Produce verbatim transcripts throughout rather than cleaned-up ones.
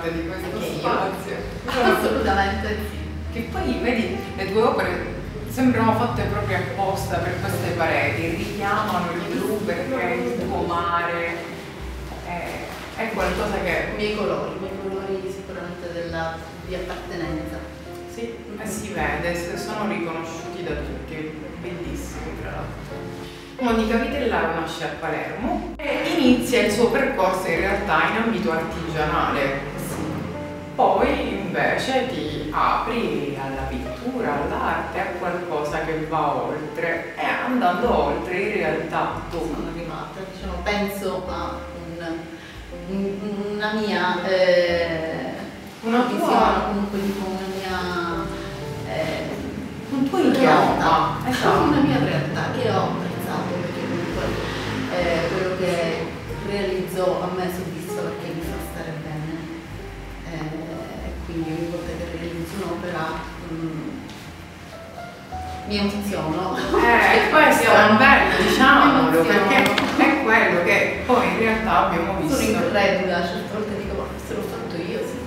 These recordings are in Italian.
parte di questo Anche io. spazio. Assolutamente sì. Che poi, vedi, le tue opere sembrano fatte proprio apposta per queste pareti, richiamano il blu perché il tuo mare è, è qualcosa che... I miei colori, i miei colori sicuramente della, di appartenenza. Sì, e si vede, se sono riconosciuti da tutti, bellissimi tra l'altro. Monica Vitellaro nasce a Palermo e inizia il suo percorso in realtà in ambito artigianale. Poi invece ti apri alla pittura, all'arte, a qualcosa che va oltre e andando oltre in realtà tu. Sono arrivata, diciamo, penso a un, un, una mia eh, Una tua- visione, comunque dico una mia eh, Un tuo realtà, inchioma, esatto. una mia realtà che ho apprezzato perché comunque eh, quello che realizzo a me soddisfa perché mi fa stare bene. Eh, quindi ogni volta che realizzo un'opera mm, mi emoziono. Eh, questo è un bello, diciamolo, perché è quello che poi in realtà abbiamo visto. Sono incredula, certe volte dico, ma se l'ho fatto io, sì.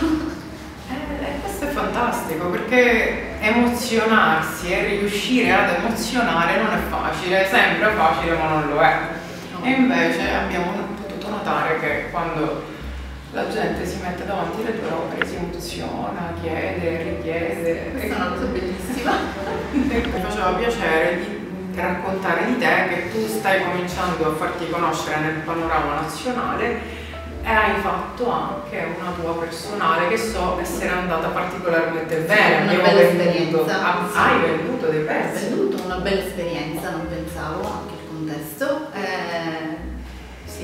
Eh, questo è fantastico perché emozionarsi e riuscire ad emozionare non è facile, sembra facile ma non lo è. No. E invece abbiamo potuto notare che quando la gente si mette davanti alle tue opere si emoziona, chiede, richiede. Questa è una cosa bellissima. E mi faceva piacere di raccontare di te che tu stai cominciando a farti conoscere nel panorama nazionale e hai fatto anche una tua personale che so essere andata particolarmente bene. Una Abbiamo bella venduto, esperienza. ah, Sì. hai venduto dei Ho pezzi. venduto una bella esperienza, non pensavo, anche il contesto. Eh, sì,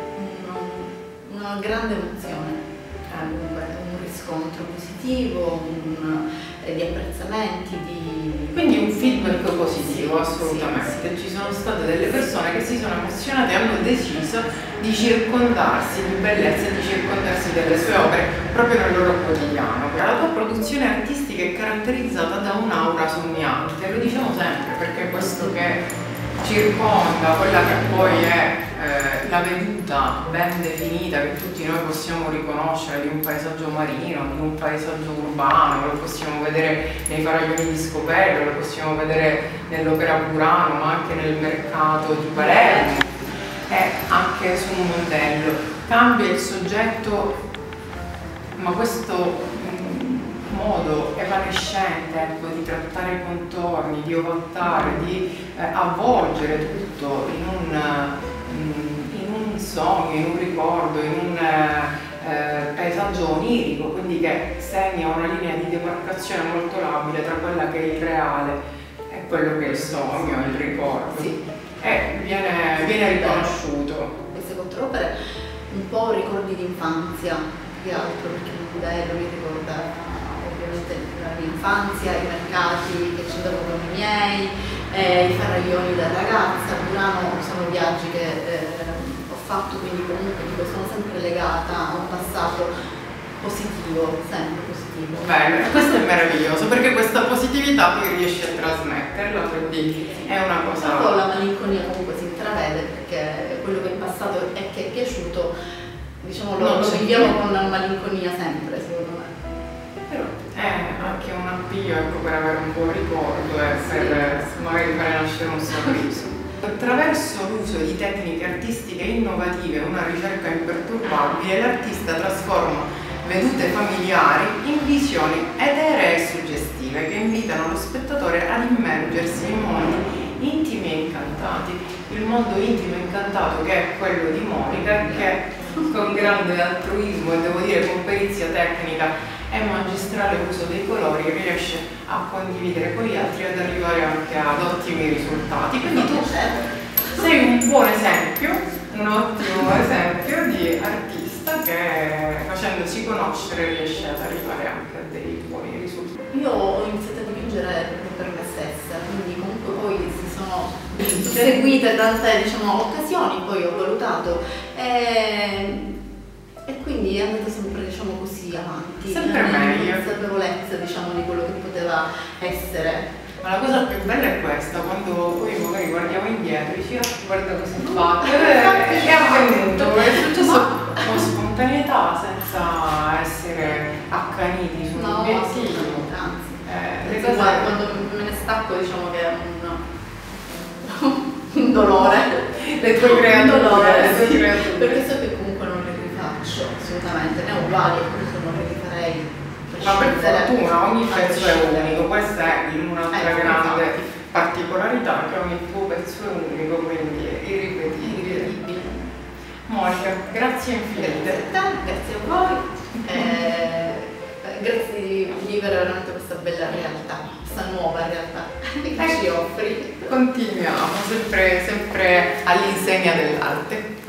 un- una grande emozione. Comunque, un riscontro positivo, un, eh, di apprezzamenti, di... Quindi un feedback positivo, Sì, assolutamente. sì, Ci sono state delle persone che si sono emozionate e hanno deciso di circondarsi di bellezza e di circondarsi delle sue opere proprio nel loro quotidiano. La tua produzione artistica è caratterizzata da un'aura sognante, lo diciamo sempre perché questo che circonda quella che poi è eh, la veduta ben definita che tutti noi possiamo riconoscere di un paesaggio marino, di un paesaggio urbano, lo possiamo vedere nei faraglioni di Scopello, lo possiamo vedere nell'Opera Burano, ma anche nel mercato di Palermo e anche su un modello. Cambia il soggetto, ma questo modo evanescente ecco, di trattare i contorni, di ovattare, di eh, avvolgere tutto in un, mm, in un sogno, in un ricordo, in un eh, paesaggio onirico, quindi che segna una linea di demarcazione molto labile tra quella che è il reale e quello che è il sogno, il ricordo. Sì. E viene, viene riconosciuto. Queste quattro opere un po' ricordi di infanzia, più che altro, perché il modello mi ricorda ovviamente la mia infanzia, i mercati che ci andavo con i miei, eh, i faraglioni da ragazza. A Burano sono viaggi che eh, ho fatto, quindi comunque dico, sono sempre legata a un passato positivo, sempre positivo. Bene, questo è meraviglioso perché questa positività poi riesci a trasmetterla, quindi è una cosa... Un po' la malinconia comunque si intravede perché quello che in passato è che è piaciuto, diciamo, lo, Non lo c'è viviamo più. con malinconia sempre, secondo me. Però è anche un appiglio ecco, per avere un buon ricordo e per magari fare nascere un sorriso. Attraverso l'uso di tecniche artistiche innovative e una ricerca imperturbabile, l'artista trasforma vedute familiari in visioni eteree e suggestive che invitano lo spettatore ad immergersi in mondi intimi e incantati. Il mondo intimo e incantato che è quello di Monica, che con grande altruismo e devo dire con perizia tecnica e magistrale uso dei colori riesce a condividere con gli altri e ad arrivare anche ad ottimi risultati. Quindi tu sei un buon esempio, un ottimo esempio di artista che facendosi conoscere riesce ad arrivare anche a dei buoni risultati. Io ho iniziato a dipingere proprio per me stessa, quindi comunque poi si sono seguite tante diciamo, occasioni, poi ho valutato e, e quindi è andato sempre diciamo così avanti. Sempre meglio. Consapevolezza diciamo di quello che poteva essere. Ma la cosa più bella è questa, quando poi magari guardiamo indietro e dici ah, guarda cosa ho fatto, è avvenuto, è successo con spontaneità, senza forza essere accaniti su un No, obiettivo. assolutamente, anzi. Eh, le Sì, cose... guarda, quando me ne stacco diciamo che è un, un dolore. Le tue Un creature, dolore, le tue sì, creature. perché so che comunque non le rifaccio assolutamente, ne ho uguali, comunque non le rifarei. Ma per fortuna ogni a pezzo è prescindere. unico, questa è un'altra Ecco, grande infatti. particolarità, che ogni tuo pezzo è unico, quindi è irripetibile. Incredibile. Monica, grazie infinite. Grazie a te, grazie a voi, eh, grazie di vivere veramente questa bella realtà, questa nuova realtà che ci offri. Continuiamo, sempre, sempre all'insegna dell'arte.